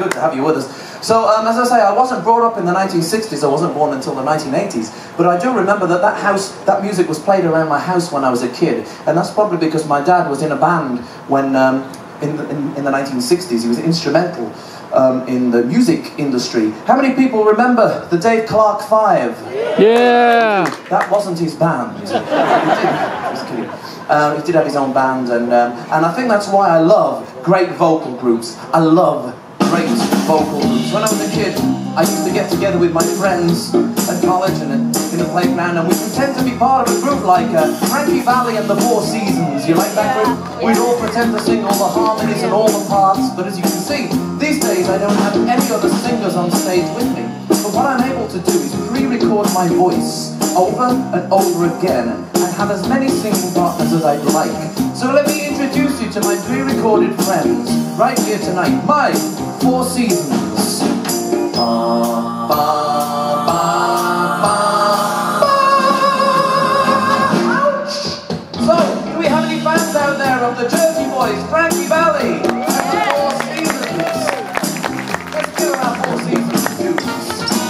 good to have you with us. So, as I say, I wasn't brought up in the 1960s, I wasn't born until the 1980s, but I do remember that that music was played around my house when I was a kid, and that's probably because my dad was in a band when, in the 1960s, he was instrumental in the music industry. How many people remember the Dave Clark Five? Yeah! That wasn't his band. He did have his own band, and I think that's why I love great vocal groups. I love great vocal groups. When I was a kid, I used to get together with my friends at college and in the playground, and we pretend to be part of a group like Frankie Valli and the Four Seasons. You like that group? We'd all pretend to sing all the harmonies and all the parts, but as you can see, these days I don't have any other singers on stage with me. But what I'm able to do is pre-record my voice over and over again and have as many singing partners as I'd like. So let me introduce you to my pre-recorded friends right here tonight, my Four Seasons. Ba, ba, ba, ba, ba. Ouch! So, do we have any fans out there of the Jersey Boys, Frankie Valli, and the Four Seasons? Let's give them our Four Seasons dudes.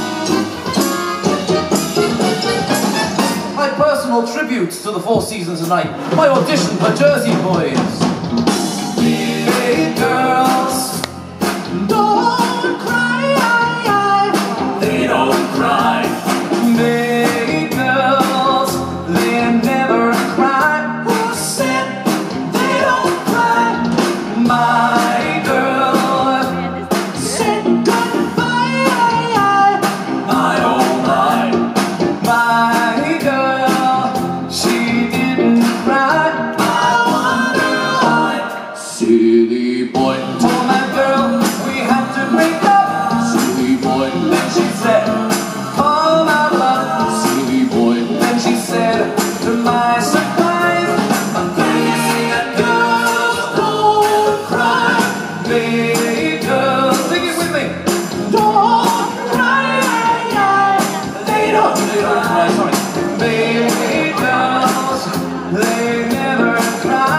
My personal tributes to the Four Seasons tonight, my audition for Jersey Boys. Hey girls, don't cry, they don't cry. Big girls, they never cry. Who said they don't cry? My girl said goodbye. My oh my, my girl, she didn't cry. I wonder why. Silly boy told my girl we had to break up. Silly boy, then she said, oh my love. Silly boy, then she said, to my surprise, big girls don't cry. Big girls, sing it with me. Don't cry. They don't cry, sorry. Big girls, they never cry.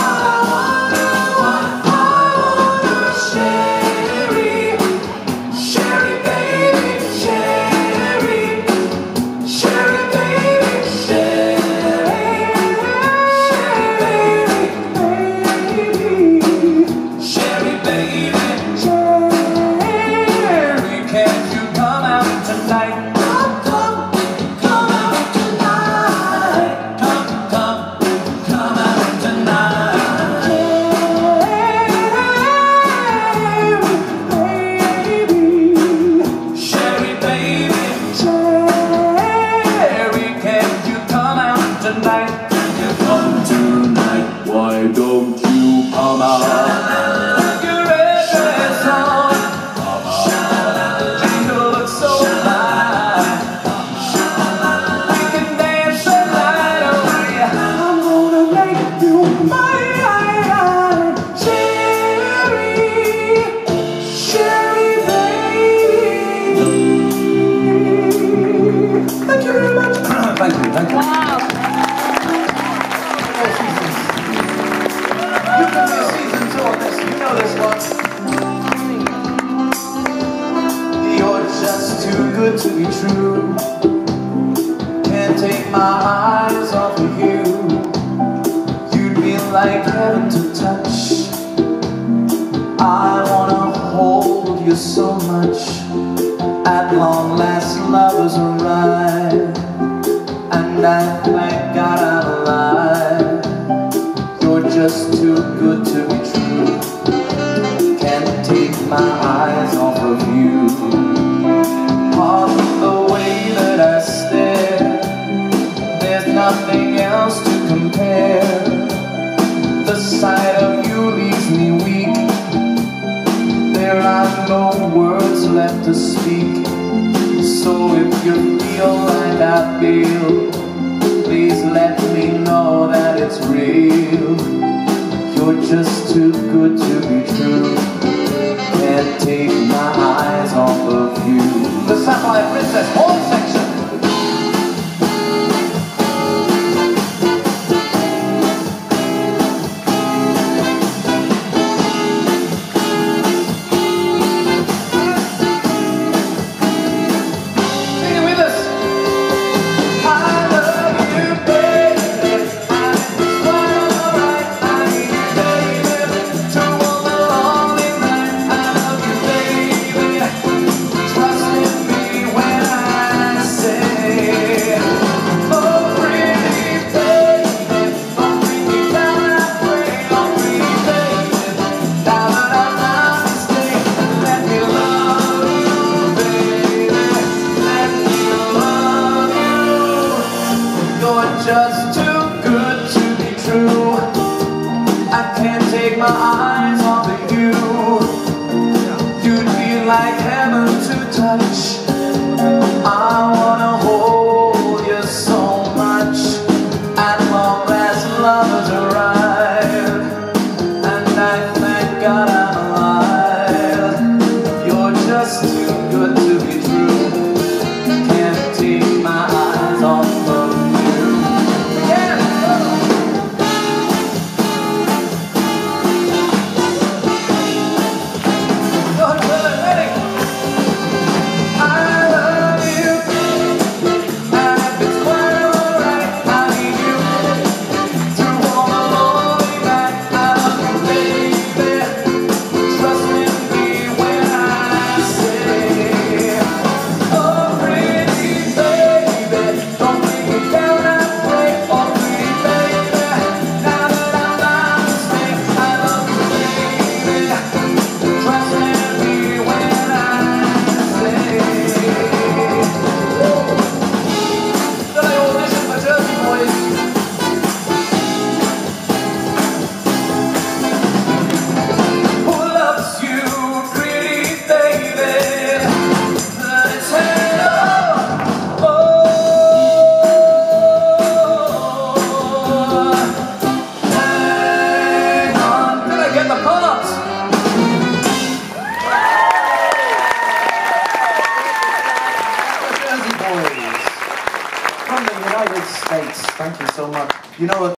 Thank you. Wow. You can be a season two on this. You know this one. You're just too good to be true. Can't take my eyes off of you. You'd be like heaven to touch. I wanna hold you so much. At long last, love is arrived. And I thank God I'm alive. You're just too good to be true. Can't take my eyes off of you. Off the way that I stare, there's nothing else to compare. The sight of you leaves me weak. There are no words left to speak. So if you feel like I feel, please let me know that it's real. You're just too good to be true. Can't take my eyes off of you. The Sapphire Princess horn section. like heaven to touch. I wanna hold you so much, as long as lovers arrive. And I thank God I'm alive. You're just too good to be true. Can't take my eyes off of you. Yeah. From the United States. Thank you so much. You know